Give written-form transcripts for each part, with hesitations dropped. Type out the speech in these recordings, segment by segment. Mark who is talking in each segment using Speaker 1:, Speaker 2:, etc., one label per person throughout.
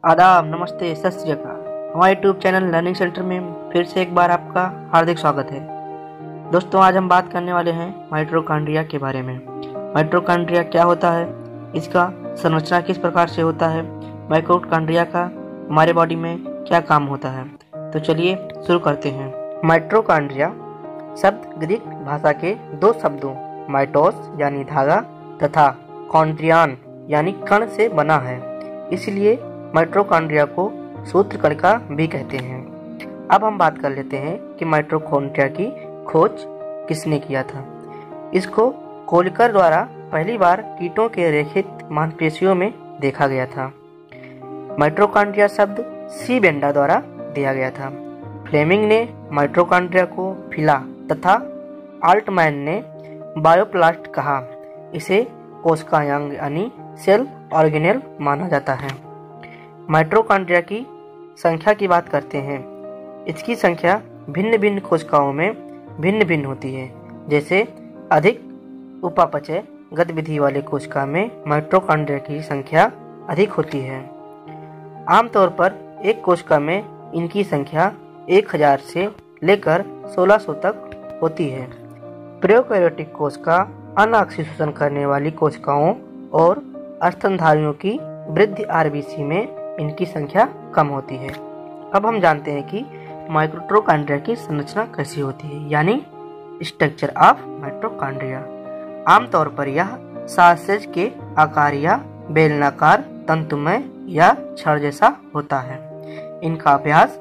Speaker 1: आदाब, नमस्ते, सत श्री अकाल। हमारे यूट्यूब चैनल लर्निंग सेंटर में फिर से एक बार आपका हार्दिक स्वागत है। दोस्तों, आज हम बात करने वाले हैं माइटोकॉन्ड्रिया के बारे में। माइटोकॉन्ड्रिया क्या होता है, इसका संरचना किस प्रकार से होता है, माइटोकॉन्ड्रिया का हमारे बॉडी में क्या काम होता है। तो चलिए शुरू करते हैं। माइटोकॉन्ड्रिया शब्द ग्रीक भाषा के दो शब्दों माइटोस यानी धागा तथा कॉन्ड्रियान यानी कण से बना है, इसलिए माइटोकॉन्ड्रिया को सूत्रकणिका भी कहते हैं। अब हम बात कर लेते हैं कि माइटोकॉन्ड्रिया की खोज किसने किया था। इसको कोलिकर द्वारा पहली बार कीटों के रेखित मांसपेशियों में देखा गया था। माइटोकॉन्ड्रिया शब्द सी बेंडा द्वारा दिया गया था। फ्लेमिंग ने माइटोकॉन्ड्रिया को फिला तथा आल्टमैन ने बायोप्लास्ट कहा। इसे कोशिकांग यानी सेल ऑर्गेनेल माना जाता है। माइटोकॉन्ड्रिया की संख्या की बात करते हैं। इसकी संख्या भिन्न भिन्न कोशिकाओं में भिन्न भिन्न होती है। जैसे अधिक उपापचय गतिविधि वाले कोशिका में माइटोकॉन्ड्रिया की संख्या अधिक होती है। आमतौर पर एक कोशिका में इनकी संख्या 1000 से लेकर 1600 तक होती है। प्रोकैरियोटिक कोशिका अनऑक्सीशोषण करने वाली कोशिकाओं और स्तनधारियों की वृद्धि आरबीसी में इनकी संख्या कम होती है। अब हम जानते हैं कि माइटोकॉन्ड्रिया की संरचना कैसी होती है, यानी स्ट्रक्चर ऑफ माइटोकॉन्ड्रिया। आमतौर पर यह सॉसेज के आकार या बेलनाकार तंतुमय या छड़ जैसा होता है। इनका व्यास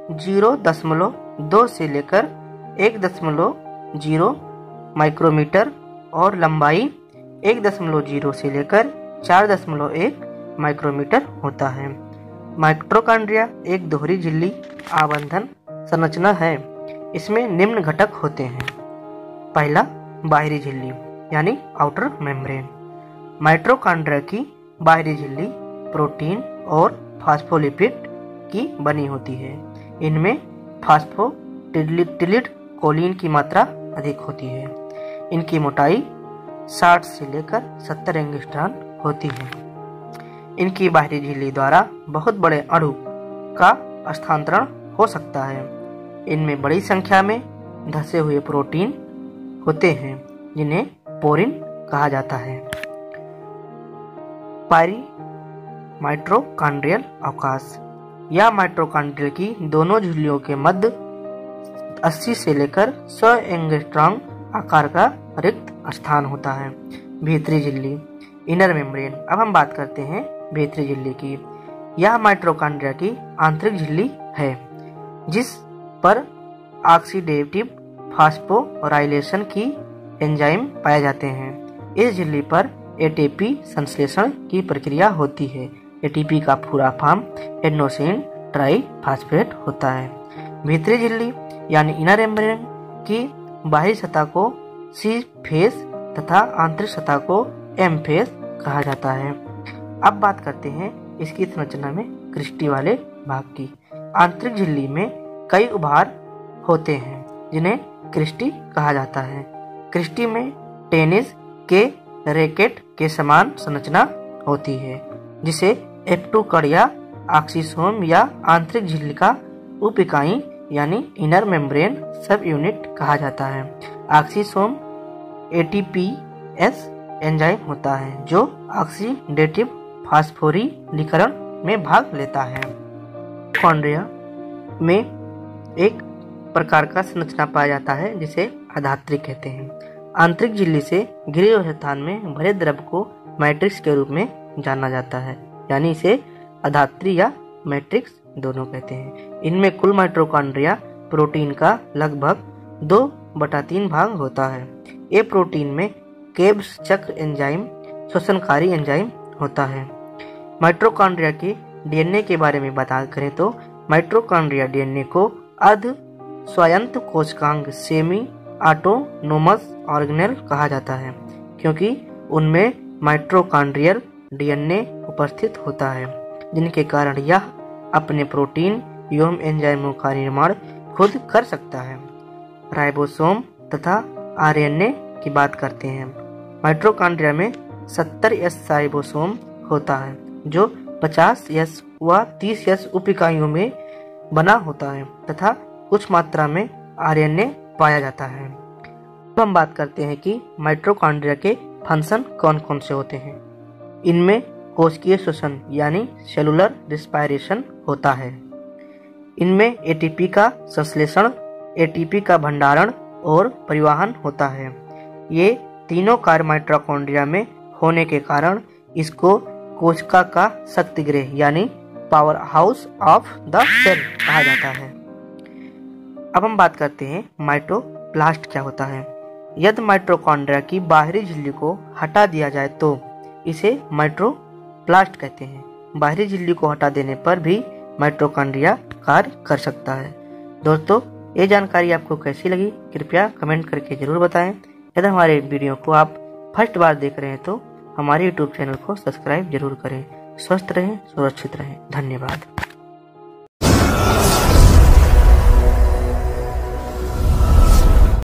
Speaker 1: 0.2 से लेकर 1.0 माइक्रोमीटर और लंबाई 1.0 से लेकर 4.1 माइक्रोमीटर होता है। माइटोकॉन्ड्रिया एक दोहरी झिल्ली आबंधन संरचना है। इसमें निम्न घटक होते हैं। पहला, बाहरी झिल्ली यानी आउटर मेम्ब्रेन। माइटोकॉन्ड्रिया की बाहरी झिल्ली प्रोटीन और फास्फोलिपिड की बनी होती है। इनमें फास्फोटिलिड कोलिन की मात्रा अधिक होती है। इनकी मोटाई 60 से लेकर 70 एंगस्ट्रॉम होती है। इनकी बाहरी झिल्ली द्वारा बहुत बड़े अणु का स्थानांतरण हो सकता है। इनमें बड़ी संख्या में धसे हुए प्रोटीन होते हैं जिन्हें पोरिन कहा जाता है। पायरी माइटोकॉन्ड्रियल अवकाश या माइटोकॉन्ड्रिया की दोनों झिल्लियों के मध्य 80 से लेकर 100 एंगस्ट्रॉम आकार का रिक्त स्थान होता है। भीतरी झिल्ली इनर मेम्ब्रेन। अब हम बात करते हैं भीतरी झिल्ली की। यह माइटोकॉन्ड्रिया की आंतरिक झिल्ली है जिस पर ऑक्सीडेटिव फास्फोराइलेशन की एंजाइम पाए जाते हैं। इस झिल्ली पर एटीपी संश्लेषण की प्रक्रिया होती है। एटीपी का पूरा फॉर्म एडेनोसिन ट्राइफॉस्फेट होता है। भीतरी झिल्ली यानी इनर मेम्ब्रेन की बाहरी सतह को सी फेस तथा आंतरिक सतह को एम फेस कहा जाता है। अब बात करते हैं इसकी संरचना में क्रिस्टी वाले भाग की। आंतरिक झिल्ली में कई उभार होते हैं जिन्हें क्रिस्टी कहा जाता है। क्रिस्टी में टेनिस के रैकेट के समान संरचना होती है जिसे F2 कड़ या ऑक्सीसोम या आंतरिक झिल्ली का उप इकाई यानी इनर मेम्ब्रेन सब यूनिट कहा जाता है। ऑक्सीसोम ATPase एंजाइम होता है जो ऑक्सीडेटिव फास्फोरिलीकरण में भाग लेता है। माइटोकॉन्ड्रिया में एक प्रकार का संरचना पाया जाता है जिसे अधात्री कहते हैं। आंतरिक झिल्ली से घिरे हुए स्थान में भरे द्रव को मैट्रिक्स के रूप में जाना जाता है, यानी इसे अधात्री या मैट्रिक्स दोनों कहते हैं। इनमें कुल माइटोकॉन्ड्रिया प्रोटीन का लगभग 2/3 भाग होता है। ये प्रोटीन में केब्स चक्र एंजाइम श्वसनकारी एंजाइम होता है। माइटोकॉन्ड्रिया के डीएनए के बारे में बात करें तो माइटोकॉन्ड्रिया डीएनए को अर्ध स्वायत्त कोशिकांग सेमी ऑटोनोमस ऑर्गेनेल कहा जाता है क्योंकि उनमें माइटोकॉन्ड्रियल डीएनए उपस्थित होता है जिनके कारण यह अपने प्रोटीन एवं एंजाइमों का निर्माण खुद कर सकता है। राइबोसोम तथा आरएनए की बात करते हैं। माइटोकॉन्ड्रिया में 70 एस राइबोसोम होता है जो 50S व 30S उप इकाइयों में बना होता है तथा कुछ मात्रा में RNA पाया जाता है। अब हम बात करते हैं कि माइटोकॉन्ड्रिया के फंक्शन कौन कौन से होते हैं। इनमें कोशिकीय श्वसन यानी सेलुलर रिस्पायरेशन होता है। इनमें एटीपी का संश्लेषण, एटीपी का भंडारण और परिवहन होता है। ये तीनों कार्य माइटोकॉन्ड्रिया में होने के कारण इसको कोशिका का शक्तिगृह यानी power house of the cell कहा जाता है। अब हम बात करते हैं माइटोप्लास्ट क्या होता है। यदि माइटोकॉन्ड्रिया की बाहरी झिल्ली को हटा दिया जाए तो इसे माइटोप्लास्ट कहते हैं। बाहरी झिल्ली को हटा देने पर भी माइटोकॉन्ड्रिया कार्य कर सकता है। दोस्तों, ये जानकारी आपको कैसी लगी कृपया कमेंट करके जरूर बताएं। यदि हमारे वीडियो को आप फर्स्ट बार देख रहे हैं तो हमारे YouTube चैनल को सब्सक्राइब जरूर करें। स्वस्थ रहें, सुरक्षित रहें। धन्यवाद।